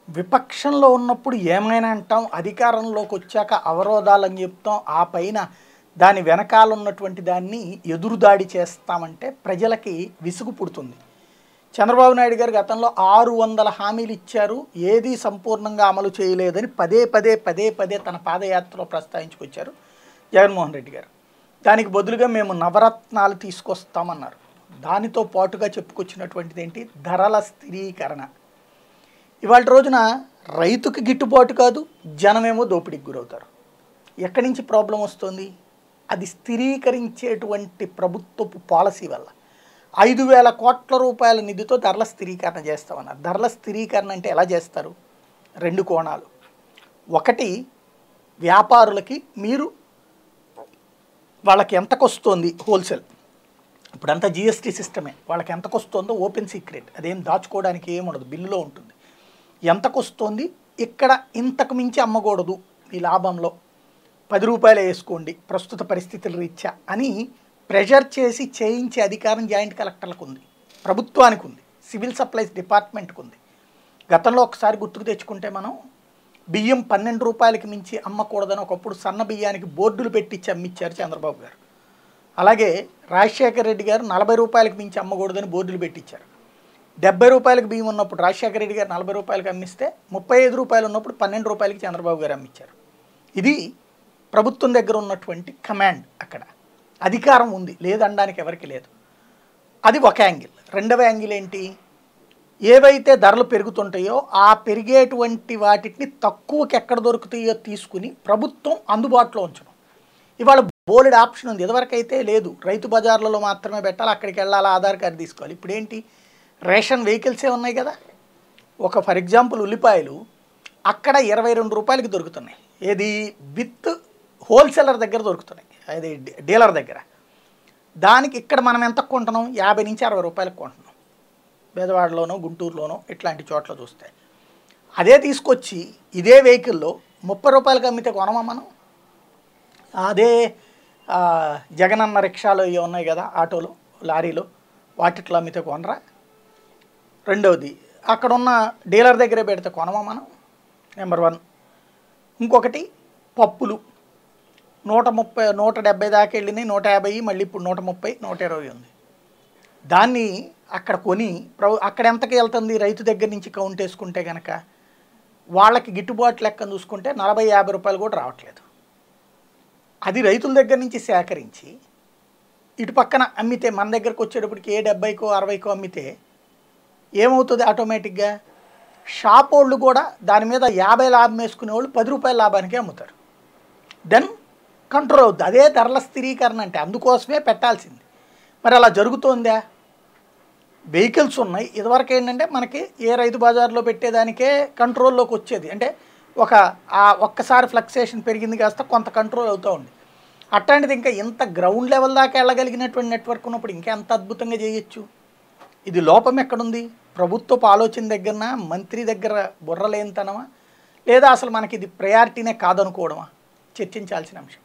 విపక్షంలో ఉన్నప్పుడు ఏమైనా అంటాం, అధికారంలోకి వచ్చాక అవరోధాలని చెప్తాం, ఆ పైన దాని వెనకాల ఉన్నటువంటి దాన్ని ఎదురుదాడి చేస్తామంటే ప్రజలకి విసుగు పుడుతుంది. చంద్రబాబు నాయుడు గారు గతంలో 600 హామీలు ఇచ్చారు, ఏదీ సంపూర్ణంగా అమలు చేయలేదని పదే పదే తన పాదయాత్రలో ప్రస్తావించుకొచ్చారు జగన్మోహన్ రెడ్డి గారు. దానికి బదులుగా మేము నవరత్నాలు తీసుకొస్తామన్నారు. దానితో పాటుగా చెప్పుకొచ్చినటువంటిది ఏంటి, ధరల స్థిరీకరణ. ఇవాళ రోజున రైతుకి గిట్టుబాటు కాదు, జనమేమో దోపిడీకి గురవుతారు. ఎక్కడి నుంచి ప్రాబ్లం వస్తుంది? అది స్థిరీకరించేటువంటి ప్రభుత్వపు పాలసీ వల్ల. 5,000 కోట్ల రూపాయల నిధితో ధరల స్థిరీకరణ చేస్తామన్నారు. ధరల స్థిరీకరణ అంటే ఎలా చేస్తారు? 2 కోణాలు. ఒకటి, వ్యాపారులకి మీరు వాళ్ళకి ఎంతకొస్తోంది హోల్సేల్, ఇప్పుడంతా జిఎస్టీ సిస్టమే, వాళ్ళకి ఎంతకొస్తుందో ఓపెన్ సీక్రెట్, అదేం దాచుకోవడానికి ఏముండదు, బిల్లులో ఉంటుంది. ఎంతకొస్తుంది, ఇక్కడ ఇంతకు మించి అమ్మకూడదు, ఈ లాభంలో 10 రూపాయలు వేసుకోండి ప్రస్తుత పరిస్థితుల రీత్యా అని ప్రెషర్ చేసి చేయించే అధికారం జాయింట్ కలెక్టర్లకు ఉంది, ప్రభుత్వానికి ఉంది, సివిల్ సప్లైస్ డిపార్ట్మెంట్కి ఉంది. గతంలో ఒకసారి గుర్తుకు తెచ్చుకుంటే మనం బియ్యం 12 రూపాయలకి మించి అమ్మకూడదని ఒకప్పుడు సన్న బియ్యానికి బోర్డులు పెట్టించి అమ్మిచ్చారు చంద్రబాబు గారు. అలాగే రాజశేఖర రెడ్డి గారు 40 రూపాయలకు మించి అమ్మకూడదని బోర్డులు పెట్టించారు. 70 రూపాయలకు బియ్యం ఉన్నప్పుడు రాజశేఖర రెడ్డి గారు 40 రూపాయలకు అమ్మిస్తే 35 రూపాయలు ఉన్నప్పుడు 12 రూపాయలకి చంద్రబాబు గారు అమ్మిచ్చారు. ఇది ప్రభుత్వం దగ్గర ఉన్నటువంటి కమాండ్, అక్కడ అధికారం ఉంది, లేదనడానికి ఎవరికి లేదు. అది ఒక యాంగిల్. రెండవ యాంగిల్ ఏంటి, ఏవైతే ధరలు పెరుగుతుంటాయో ఆ పెరిగేటువంటి వాటిని తక్కువకి ఎక్కడ దొరుకుతాయో తీసుకుని ప్రభుత్వం అందుబాటులో ఉంచడం. ఇవాళ బోలెడ్ ఆప్షన్ ఉంది, ఇదివరకైతే లేదు, రైతు బజార్లలో మాత్రమే పెట్టాలి, అక్కడికి వెళ్ళాలి, ఆధార్ కార్డు తీసుకోవాలి. ఇప్పుడు ఏంటి, రేషన్ వెహికల్సే ఉన్నాయి కదా. ఒక ఫర్ ఎగ్జాంపుల్ ఉల్లిపాయలు అక్కడ 22 రూపాయలకి దొరుకుతున్నాయి, ఏది విత్ హోల్సేలర్ దగ్గర దొరుకుతున్నాయి, అది డీలర్ దగ్గర. దానికి ఇక్కడ మనం ఎంత కొంటున్నాం, 50 నుంచి 60 రూపాయలకు కొంటున్నాం, బెదవాడలోనో గుంటూరులోనో ఇట్లాంటి చోట్ల చూస్తే. అదే తీసుకొచ్చి ఇదే వెహికల్లో 30 రూపాయలకి అమ్మితే కొనమా మనం? అదే జగనన్న రిక్షాలో ఇవి ఉన్నాయి కదా, ఆటోలో లారీలో, వాటిట్లో అమ్మితే కొనరా? రెండవది, అక్కడ ఉన్న డీలర్ దగ్గరే పెడితే కొనమా మనం? నెంబర్ 1. ఇంకొకటి, పప్పులు 130 170 దాకా వెళ్ళినాయి, 150, మళ్ళీ ఇప్పుడు 130 120 ఉంది. దాన్ని అక్కడ కొని అక్కడ ఎంతకి వెళ్తుంది, రైతు దగ్గర నుంచి కౌంట్ వేసుకుంటే కనుక వాళ్ళకి గిట్టుబాటు లెక్కను చూసుకుంటే 40-50 రూపాయలు కూడా రావట్లేదు. అది రైతుల దగ్గర నుంచి సేకరించి ఇటు పక్కన అమ్మితే మన దగ్గరకు వచ్చేటప్పటికి 70కో 60కో అమ్మితే ఏమవుతుంది, ఆటోమేటిక్గా షాప్ వాళ్ళు కూడా దాని మీద 50 లాభం వేసుకునే వాళ్ళు 10 రూపాయల లాభానికే అమ్ముతారు. దెన్ కంట్రోల్ అవుతుంది. అదే ధరల స్థిరీకరణ అంటే, అందుకోసమే పెట్టాల్సింది. మరి అలా జరుగుతోందా? వెహికల్స్ ఉన్నాయి, ఇదివరకు ఏంటంటే మనకి ఏ రైతు బజార్లో పెట్టేదానికే కంట్రోల్లోకి వచ్చేది, అంటే ఒక్కసారి ఫ్లక్సేషన్ పెరిగింది కాస్త కొంత కంట్రోల్ అవుతూ ఉంది. అట్లాంటిది ఇంకా ఇంత గ్రౌండ్ లెవెల్ దాకా వెళ్ళగలిగినటువంటి నెట్వర్క్ ఉన్నప్పుడు ఇంకా ఎంత అద్భుతంగా చేయొచ్చు. ఇది లోపం ఎక్కడుంది, ప్రభుత్వపు ఆలోచన దగ్గరనా, మంత్రి దగ్గర బుర్రలేనితనమా, లేదా అసలు మనకి ఇది ప్రయారిటీనే కాదనుకోవడమా? చర్చించాల్సిన అంశం.